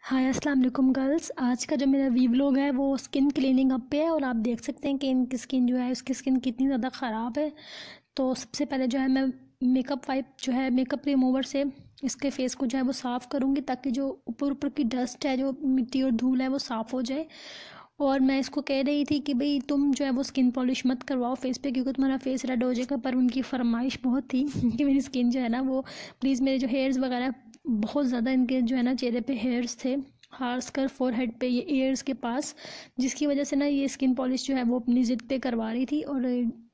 हाय अस्सलाम वालेकुम गर्ल्स। आज का जो मेरा वी व्लॉग है वो स्किन क्लीनिंग अप पे है और आप देख सकते हैं कि इनकी स्किन जो है उसकी स्किन कितनी ज़्यादा ख़राब है। तो सबसे पहले जो है मैं मेकअप वाइप जो है मेकअप रिमूवर से इसके फेस को जो है वो साफ़ करूँगी ताकि जो ऊपर ऊपर की डस्ट है, जो मिट्टी और धूल है, वो साफ़ हो जाए। और मैं इसको कह रही थी कि भाई तुम जो है वो स्किन पॉलिश मत करवाओ फेस पे क्योंकि तुम्हारा फेस रेड हो जाएगा, पर उनकी फरमाइश बहुत थी कि मेरी स्किन जो है ना वो प्लीज़ मेरे जो हेयर्स वगैरह बहुत ज़्यादा इनके जो है ना चेहरे पे हेयर्स थे, खासकर फोरहेड पे, ये ईयर्स के पास, जिसकी वजह से ना ये स्किन पॉलिश जो है वो अपनी ज़िद पे करवा रही थी। और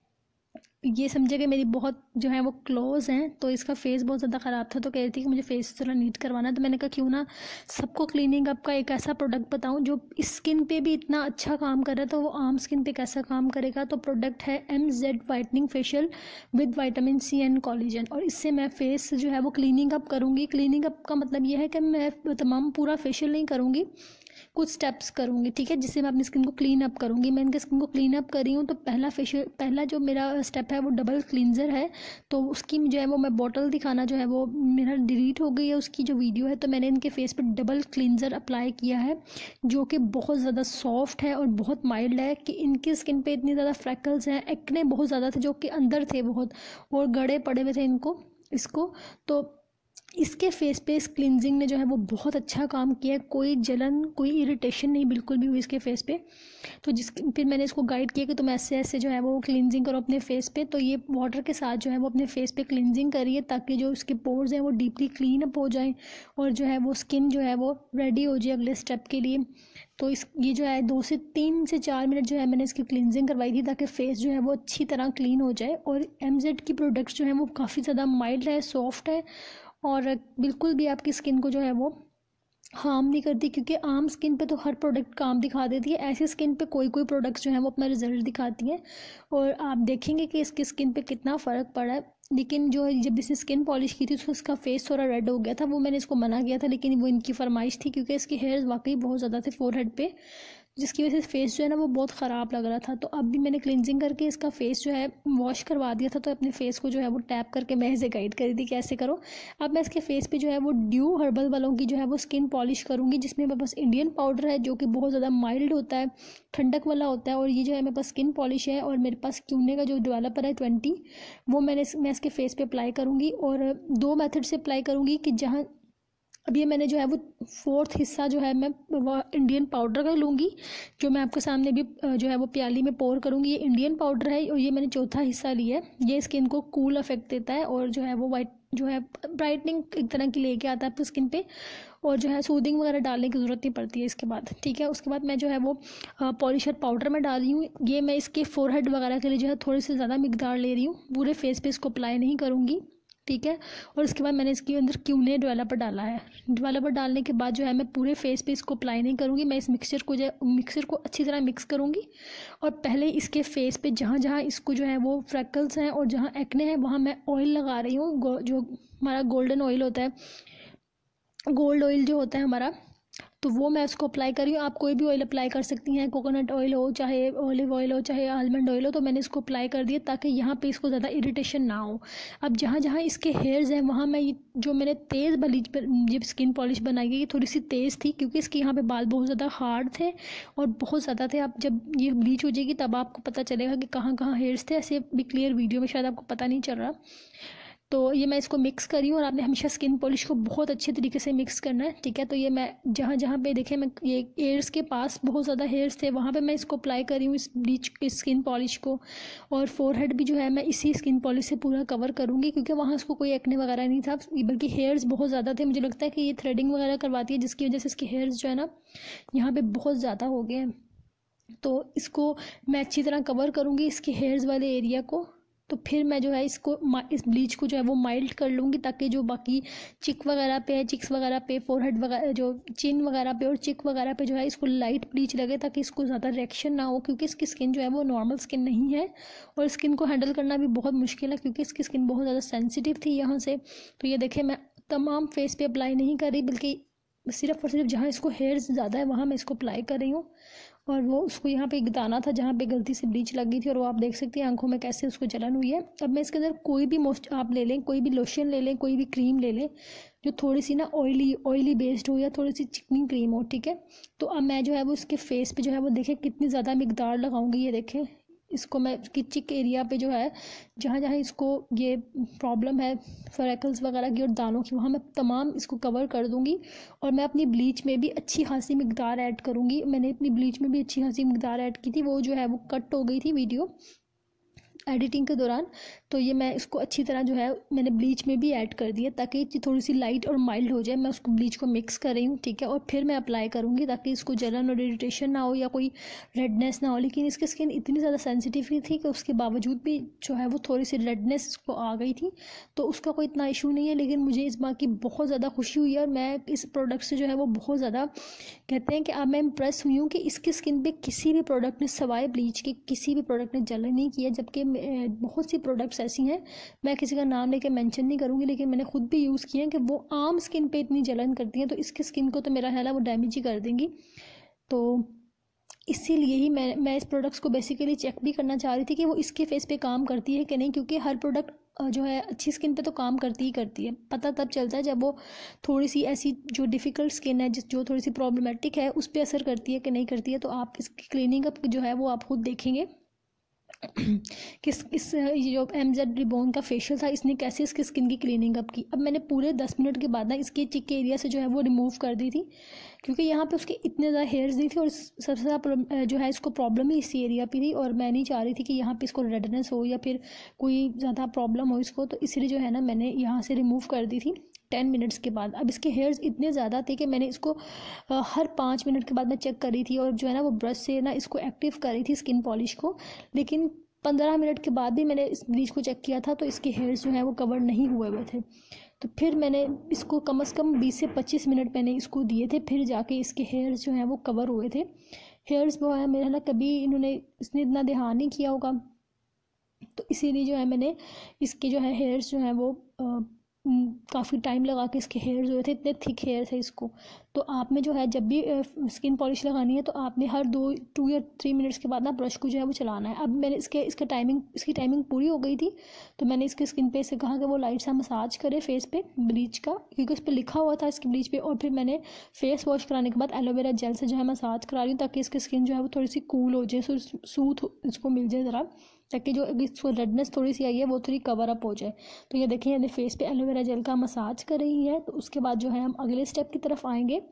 ये समझे कि मेरी बहुत जो है वो क्लोज हैं, तो इसका फेस बहुत ज़्यादा ख़राब था, तो कह रही थी कि मुझे फेस थोड़ा नीट करवाना है। तो मैंने कहा क्यों ना सबको क्लीनिंग अप का एक ऐसा प्रोडक्ट बताऊं जो स्किन पे भी इतना अच्छा काम कर रहा है, तो वो आम स्किन पे कैसा काम करेगा। तो प्रोडक्ट है MZ whitening facial with vitamin C and collagen, और इससे मैं फेस जो है वो क्लीनिंग अप करूँगी। क्लीनिंग अप का मतलब ये है कि मैं तमाम पूरा फेशियल नहीं करूँगी, कुछ स्टेप्स करूँगी, ठीक है, जिससे मैं अपनी स्किन को क्लीन अप करूँगी। मैं इनकी स्किन को क्लीन अप कर रही हूँ, तो पहला जो मेरा स्टेप है वो डबल क्लींजर है। तो उसकी जो है वो मैं बॉटल दिखाना जो है वो मेरा डिलीट हो गई है, उसकी जो वीडियो है। तो मैंने इनके फेस पे डबल क्लींजर अप्लाई किया है जो कि बहुत ज़्यादा सॉफ्ट है और बहुत माइल्ड है कि इनकी स्किन पे इतनी ज़्यादा फ्रैकल्स हैं, एक्ने बहुत ज़्यादा थे जो कि अंदर थे बहुत, और गड़े पड़े हुए थे इसको। तो इसके फेस पे इस क्लिनजिंग ने जो है वो बहुत अच्छा काम किया है, कोई जलन कोई इरिटेशन नहीं बिल्कुल भी हुई इसके फेस पे। तो फिर मैंने इसको गाइड किया कि तुम ऐसे ऐसे जो है वो क्लिनजिंग करो अपने फेस पे। तो ये वाटर के साथ जो है वो अपने फेस पे क्लिनजिंग करिए ताकि जो उसके पोर्स हैं वो डीपली क्लीन अप हो जाएं और जो है वो स्किन जो है वो रेडी हो जाए अगले स्टेप के लिए। तो ये जो है 2 से 4 मिनट जो है मैंने इसकी क्लिनजिंग करवाई थी ताकि फेस जो है वो अच्छी तरह क्लीन हो जाए। और MZ की प्रोडक्ट्स जो हैं वो काफ़ी ज़्यादा माइल्ड है, सॉफ्ट है, और बिल्कुल भी आपकी स्किन को जो है वो हार्म नहीं करती, क्योंकि आम स्किन पे तो हर प्रोडक्ट काम दिखा देती है, ऐसी स्किन पे कोई कोई प्रोडक्ट्स जो हैं वो अपना रिजल्ट दिखाती हैं। और आप देखेंगे कि इसकी स्किन पे कितना फ़र्क पड़ा है। लेकिन जो है जब इसने स्किन पॉलिश की थी तो उसका फेस थोड़ा रेड हो गया था, वो मैंने इसको मना किया था, लेकिन वो इनकी फरमाइश थी क्योंकि इसके हेयर्स वाकई बहुत ज़्यादा थे फोरहेड पे, जिसकी वजह से फेस जो है ना वो बहुत ख़राब लग रहा था। तो अब भी मैंने क्लिनजिंग करके इसका फेस जो है वॉश करवा दिया था। तो अपने फेस को जो है वो टैप करके मैं इसे गाइड करी थी कैसे करो। अब मैं इसके फेस पे जो है वो ड्यू हर्बल वालों की जो है वो स्किन पॉलिश करूँगी, जिसमें मेरे पास इंडियन पाउडर है जो कि बहुत ज़्यादा माइल्ड होता है, ठंडक वाला होता है। और ये जो है मेरे पास स्किन पॉलिश है, और मेरे पास क्यूने का जो डेवलपर है 20, वो मैं इसके फेस पे अप्लाई करूँगी। और 2 मेथड से अप्लाई करूँगी कि जहाँ अब ये मैंने जो है वो 4th हिस्सा जो है मैं वो इंडियन पाउडर का लूँगी, जो मैं आपके सामने भी जो है वो प्याली में पोर करूँगी। ये इंडियन पाउडर है और ये मैंने चौथा हिस्सा लिया है। ये स्किन को कूल इफेक्ट देता है और जो है वो वाइट जो है ब्राइटनिंग एक तरह की लेके आता है आपकी स्किन पे, और जो है सूदिंग वगैरह डालने की ज़रूरत नहीं पड़ती है इसके बाद, ठीक है। उसके बाद मैं जो है वो पॉलिशर पाउडर में डाल रही हूँ। ये मैं इसके फोरहेड वगैरह के लिए जो है थोड़ी सी ज़्यादा मिकदार ले रही हूँ, पूरे फेस पे इसको अप्लाई नहीं करूँगी, ठीक है। और उसके बाद मैंने इसके अंदर क्यूने डेवलपर डाला है। डेवलपर डालने के बाद जो है मैं पूरे फेस पे इसको अप्लाई नहीं करूँगी, मैं इस मिक्सचर को अच्छी तरह मिक्स करूँगी। और पहले इसके फेस पे जहाँ जहाँ इसको जो है वो फ्रैकल्स हैं और जहाँ एक्ने हैं वहाँ मैं ऑयल लगा रही हूँ, जो हमारा गोल्डन ऑयल होता है, गोल्ड ऑयल जो होता है हमारा, तो वो मैं उसको अप्लाई कर रही हूँ। आप कोई भी ऑयल अप्लाई कर सकती हैं, कोकोनट ऑयल हो, चाहे ऑलिव ऑयल हो, चाहे आलमंड ऑयल हो। तो मैंने इसको अप्लाई कर दिया ताकि यहाँ पे इसको ज़्यादा इरिटेशन ना हो। अब जहाँ जहाँ इसके हेयर्स हैं वहाँ मैं जो मैंने तेज़ ब्लीच पर जब स्किन पॉलिश बनाई गई, ये थोड़ी सी तेज़ थी क्योंकि इसके यहाँ पे बाल बहुत ज़्यादा हार्ड थे और बहुत ज़्यादा थे। अब जब ये ब्लीच हो जाएगी तब आपको पता चलेगा कि कहाँ कहाँ हेयर्स थे, ऐसे भी क्लियर वीडियो में शायद आपको पता नहीं चल रहा। तो ये मैं इसको मिक्स करी हूँ और आपने हमेशा स्किन पॉलिश को बहुत अच्छे तरीके से मिक्स करना है, ठीक है। तो ये मैं जहाँ जहाँ पे देखें, मैं ये एयर्स के पास बहुत ज़्यादा हेयर्स थे वहाँ पे मैं इसको अप्लाई करी हूँ, इस ब्लीच इस स्किन पॉलिश को। और फोरहेड भी जो है मैं इसी स्किन पॉलिश से पूरा कवर करूँगी क्योंकि वहाँ उसको कोई एक्ने वगैरह नहीं था, बल्कि हेयर्स बहुत ज़्यादा थे। मुझे लगता है कि ये थ्रेडिंग वगैरह करवाती है जिसकी वजह से इसके हेयर्स जो है ना यहाँ पर बहुत ज़्यादा हो गए हैं। तो इसको मैं अच्छी तरह कवर करूँगी इसके हेयर्स वाले एरिया को। तो फिर मैं जो है इस ब्लीच को जो है वो माइल्ड कर लूँगी ताकि जो बाकी चिक वगैरह पे है, चिक्स वगैरह पे, फोरहेड वगैरह, जो चिन वगैरह पे और चिक वगैरह पे जो है इसको लाइट ब्लीच लगे ताकि इसको ज़्यादा रिएक्शन ना हो, क्योंकि इसकी स्किन जो है वो नॉर्मल स्किन नहीं है और स्किन को हैंडल करना भी बहुत मुश्किल है क्योंकि इसकी स्किन बहुत ज़्यादा सेंसिटिव थी यहाँ से। तो ये देखें मैं तमाम फेस पे अप्लाई नहीं कर रही, बल्कि सिर्फ और सिर्फ जहाँ इसको हेयर्स ज़्यादा है वहाँ मैं इसको अप्लाई कर रही हूँ। और वो उसको यहाँ पे एक दाना था जहाँ पे गलती से ब्लीच लग गई थी, और वो आप देख सकते हैं आंखों में कैसे उसको जलन हुई है। अब मैं इसके अंदर कोई भी मोस्ट आप ले लें, कोई भी लोशन ले लें, कोई भी क्रीम ले लें जो थोड़ी सी ना ऑयली बेस्ड हो या थोड़ी सी चिकनी क्रीम हो, ठीक है। तो अब मैं जो है वो इसके फेस पे जो है वो देखें कितनी ज़्यादा मिकदार लगाऊंगी, ये देखें। इसको मैं इसकी चिक एरिया पे जो है, जहाँ जहाँ इसको ये प्रॉब्लम है फ्रैकल्स वगैरह की और दानों की, वहाँ मैं तमाम इसको कवर कर दूँगी। और मैं अपनी ब्लीच में भी अच्छी खासी मिकदार ऐड करूँगी। मैंने अपनी ब्लीच में भी अच्छी खासी मिकदार ऐड की थी, वो जो है वो कट हो गई थी वीडियो एडिटिंग के दौरान। तो ये मैं इसको अच्छी तरह जो है मैंने ब्लीच में भी ऐड कर दिया ताकि ये थोड़ी सी लाइट और माइल्ड हो जाए। मैं उसको ब्लीच को मिक्स कर रही हूँ, ठीक है, और फिर मैं अप्लाई करूँगी ताकि इसको जलन और इरिटेशन ना हो या कोई रेडनेस ना हो। लेकिन इसकी स्किन इतनी ज़्यादा सेंसिटिव थी कि उसके बावजूद भी जो है वो थोड़ी सी रेडनेस इसको आ गई थी। तो उसका कोई इतना इशू नहीं है, लेकिन मुझे इस बात की बहुत ज़्यादा खुशी हुई है और मैं इस प्रोडक्ट से जो है वो बहुत ज़्यादा कहते हैं कि अब मैं इम्प्रेस हुई हूँ कि इसकी स्किन पे किसी भी प्रोडक्ट ने सवाए ब्लीच के किसी भी प्रोडक्ट ने जलन नहीं किया। जबकि बहुत सी प्रोडक्ट्स ऐसी हैं, मैं किसी का नाम लेके मेंशन नहीं करूँगी, लेकिन मैंने खुद भी यूज़ किए हैं कि वो आम स्किन पे इतनी जलन करती हैं, तो इसकी स्किन को तो मेरा ख्याल है वो डैमेज ही कर देंगी। तो इसीलिए ही मैं इस प्रोडक्ट्स को बेसिकली चेक भी करना चाह रही थी कि वो इसके फेस पे काम करती है कि नहीं, क्योंकि हर प्रोडक्ट जो है अच्छी स्किन पे तो काम करती ही करती है। पता तब चलता है जब वो थोड़ी सी ऐसी जो डिफ़िकल्ट स्किन है, जो थोड़ी सी प्रॉब्लमेटिक है, उस पर असर करती है कि नहीं करती है। तो आप इसकी क्लीनिंग अप जो है वो आप खुद देखेंगे किस ये जो MZ रिबॉन का फेशियल था, इसने कैसे इसकी स्किन की क्लीनिंग अप की। अब मैंने पूरे 10 मिनट के बाद ना इसके चिक के एरिया से जो है वो रिमूव कर दी थी, क्योंकि यहाँ पे उसके इतने ज़्यादा हेयर्स नहीं थे और सबसे ज़्यादा जो है इसको प्रॉब्लम ही इसी एरिया पे थी। और मैं नहीं चाह रही थी कि यहाँ पे इसको रेडनेस हो या फिर कोई ज़्यादा प्रॉब्लम हो इसको, तो इसलिए जो है ना मैंने यहाँ से रिमूव कर दी थी 10 मिनट्स के बाद। अब इसके हेयर्स इतने ज़्यादा थे कि मैंने इसको हर 5 मिनट के बाद मैं चेक कर रही थी और जो है ना वो ब्रश से ना इसको एक्टिव कर रही थी स्किन पॉलिश को। लेकिन 15 मिनट के बाद भी मैंने इस ब्लीच को चेक किया था तो इसके हेयर्स जो है वो कवर नहीं हुए थे। तो फिर मैंने इसको कम से कम 20 से 25 मिनट मैंने इसको दिए थे, फिर जाके इसके हेयर्स जो हैं वो कवर हुए थे। हेयर्स वो है मेरा ना कभी इसने इतना ध्यान नहीं किया होगा, तो इसीलिए जो है मैंने इसके जो है हेयर्स जो हैं वो काफ़ी टाइम लगा के इसके हेयर्स हुए थे, इतने थिक हेयर्स है इसको। तो आप में जो है जब भी स्किन पॉलिश लगानी है तो आपने हर 2 या 3 मिनट्स के बाद ना ब्रश को जो है वो चलाना है। अब मैंने इसकी टाइमिंग पूरी हो गई थी, तो मैंने इसके स्किन पे से कहा कि वो लाइट सा मसाज करे फेस पे ब्लीच का, क्योंकि उस पर लिखा हुआ था इसकी ब्लीच पे। और फिर मैंने फेस वॉश कराने के बाद एलोवेरा जेल से जो है मसाज करा रही हूँ ताकि इसकी स्किन जो है वो थोड़ी सी कूल हो जाए, सूथ इसको मिल जाए ज़रा, ताकि जो इसको रेडनेस थोड़ी सी आई है वो थोड़ी कवर अप हो जाए। तो ये देखिए मैंने फेस पे एलोवेरा जेल का मसाज कर रही है। तो उसके बाद जो है हम अगले स्टेप की तरफ आएंगे,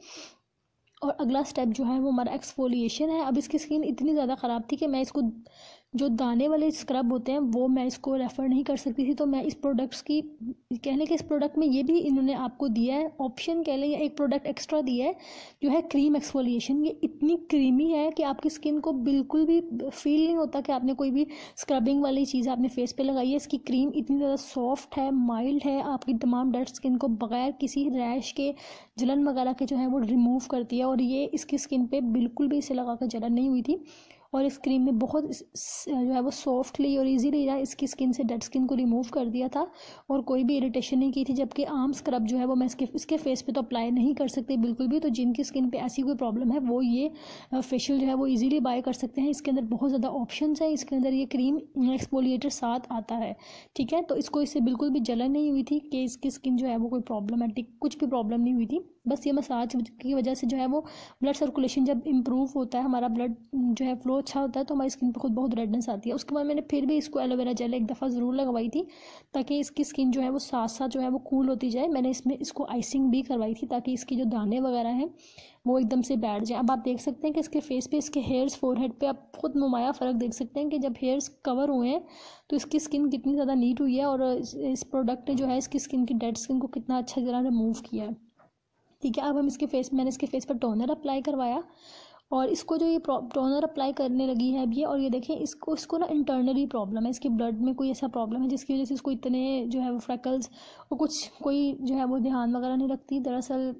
और अगला स्टेप जो है वो हमारा एक्सफोलिएशन है। अब इसकी स्किन इतनी ज़्यादा ख़राब थी कि मैं इसको जो दाने वाले स्क्रब होते हैं वो मैं इसको रेफ़र नहीं कर सकती थी। तो मैं इस प्रोडक्ट्स की कह लें कि इस प्रोडक्ट में ये भी इन्होंने आपको दिया है ऑप्शन, कह लें, या एक प्रोडक्ट एक्स्ट्रा दिया है जो है क्रीम एक्सफोलिएशन। ये इतनी क्रीमी है कि आपकी स्किन को बिल्कुल भी फील नहीं होता कि आपने कोई भी स्क्रबिंग वाली चीज़ आपने फेस पे लगाई है। इसकी क्रीम इतनी ज़्यादा सॉफ्ट है, माइल्ड है, आपकी तमाम डेड स्किन को बगैर किसी रैश के, जलन वगैरह के जो है वो रिमूव करती है। और ये इसकी स्किन पे बिल्कुल भी इसे लगा कर जलन नहीं हुई थी, और इस क्रीम ने बहुत जो है वो सॉफ्टली और इजीली ना इसकी स्किन से डेड स्किन को रिमूव कर दिया था और कोई भी इरिटेशन नहीं की थी। जबकि आम स्क्रब जो है वो मैं इसके फेस पे तो अप्लाई नहीं कर सकती बिल्कुल भी। तो जिनकी स्किन पे ऐसी कोई प्रॉब्लम है वो ये फेशियल जो है वो इजीली बाय कर सकते हैं। इसके अंदर बहुत ज़्यादा ऑप्शंस हैं, इसके अंदर ये क्रीम एक्सफोलिएटर साथ आता है, ठीक है। तो इससे बिल्कुल भी जलन नहीं हुई थी कि इसकी स्किन जो है वो कोई प्रॉब्लमेटिक कुछ भी प्रॉब्लम नहीं हुई थी। बस ये मसाज की वजह से जो है वो ब्लड सर्कुलेशन जब इम्प्रूव होता है, हमारा ब्लड जो है फ्लो अच्छा होता है, तो हमारी स्किन पर खुद बहुत रेडनेस आती है। उसके बाद मैंने फिर भी इसको एलोवेरा जेल एक दफ़ा ज़रूर लगवाई थी ताकि इसकी स्किन जो है वो साथ साथ जो है वो कूल होती जाए। मैंने इसको आइसिंग भी करवाई थी ताकि इसकी जो दाने वगैरह हैं वो एकदम से बैठ जाए। अब आप देख सकते हैं कि इसके फेस पे इसके हेयर्स फोरहेड पे आप खुद नुमाया फ़र्क देख सकते हैं कि जब हेयर्स कवर हुए हैं तो इसकी स्किन कितनी ज़्यादा नीट हुई है, और इस प्रोडक्ट ने जो है इसकी स्किन की डेड स्किन को कितना अच्छा जरा रिमूव किया है, ठीक है। अब हम मैंने इसके फेस पर टोनर अप्लाई करवाया, और इसको जो ये टोनर अप्लाई करने लगी है अब ये, और ये देखें इसको ना इंटरनली प्रॉब्लम है, इसके ब्लड में कोई ऐसा प्रॉब्लम है जिसकी वजह से इसको इतने जो है वो फ्रैकल्स और कोई जो है वो ध्यान वगैरह नहीं रखती। दरअसल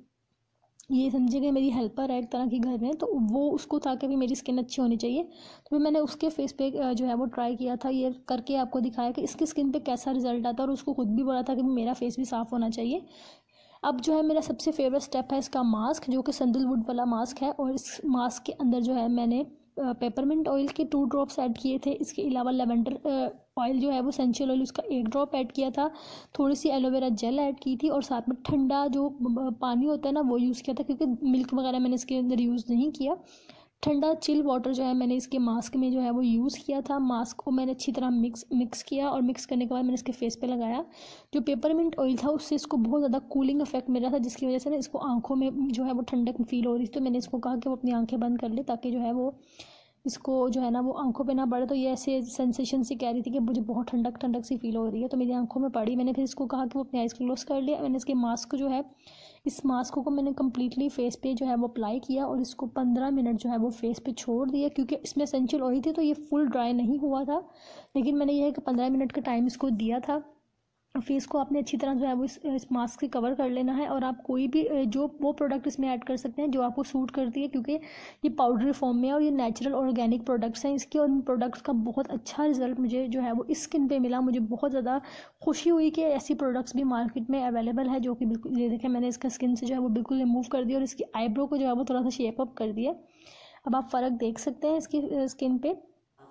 ये समझे कि मेरी हेल्पर है एक तरह की घर में, तो वो उसको था कि भी मेरी स्किन अच्छी होनी चाहिए। तो फिर मैंने उसके फेस पे जो है वो ट्राई किया था, ये करके आपको दिखाया कि इसकी स्किन पे कैसा रिजल्ट आता है, और उसको खुद भी बोला था कि मेरा फेस भी साफ़ होना चाहिए। अब जो है मेरा सबसे फेवरेट स्टेप है इसका मास्क, जो कि सैंडलवुड वाला मास्क है। और इस मास्क के अंदर जो है मैंने पेपरमिंट ऑयल के 2 ड्रॉप्स ऐड किए थे। इसके अलावा लेवेंडर ऑयल जो है वो एसेंशियल ऑयल उसका 1 ड्रॉप ऐड किया था। थोड़ी सी एलोवेरा जेल ऐड की थी और साथ में ठंडा जो पानी होता है ना वो यूज़ किया था, क्योंकि मिल्क वगैरह मैंने इसके अंदर यूज़ नहीं किया। ठंडा चिल वाटर जो है मैंने इसके मास्क में जो है वो यूज़ किया था। मास्क को मैंने अच्छी तरह मिक्स किया और मिक्स करने के बाद मैंने इसके फेस पे लगाया। जो पेपरमिंट ऑयल था उससे इसको बहुत ज़्यादा कूलिंग इफेक्ट मिला था, जिसकी वजह से ना इसको आंखों में जो है वो ठंडक फील हो रही थी। तो मैंने इसको कहा कि वो अपनी आंखें बंद कर ले, ताकि जो है वो इसको जो है ना वो आंखों पे ना पड़े। तो ये ऐसे सेंसेशन सी कह रही थी कि मुझे बहुत ठंडक ठंडक सी फील हो रही है, तो मेरी आंखों में पड़ी। मैंने फिर इसको कहा कि वो अपनी आइज़ क्लोज कर लिया। मैंने इसके मास्क को जो है इस मास्क को मैंने कम्प्लीटली फेस पे जो है वो अप्लाई किया और इसको 15 मिनट जो है वो फेस पे छोड़ दिया, क्योंकि इसमें एसेंशियल ऑयल थी तो ये फुल ड्राई नहीं हुआ था। लेकिन मैंने ये है कि 15 मिनट का टाइम इसको दिया था। फेस को आपने अच्छी तरह जो है वो इस मास्क से कवर कर लेना है। और आप कोई भी जो वो प्रोडक्ट इसमें ऐड कर सकते हैं जो आपको सूट करती है, क्योंकि ये पाउडरी फॉर्म में है और ये नेचुरल ऑर्गेनिक प्रोडक्ट्स हैं इसके। और इन प्रोडक्ट्स का बहुत अच्छा रिजल्ट मुझे जो है वो इस स्किन पे मिला। मुझे बहुत ज़्यादा खुशी हुई कि ऐसी प्रोडक्ट्स भी मार्केट में अवेलेबल है, जो कि बिल्कुल ये देखें मैंने इसका स्किन से जो है वो बिल्कुल रिमूव कर दिया और इसकी आईब्रो को जो है वो थोड़ा सा शेप अप कर दिया। अब आप फ़र्क देख सकते हैं इसकी स्किन पे।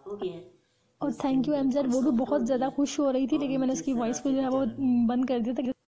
और थैंक यू एमजेड, वो भी बहुत ज़्यादा खुश हो रही थी, लेकिन मैंने उसकी वॉइस को जो है वो बंद कर दिया था।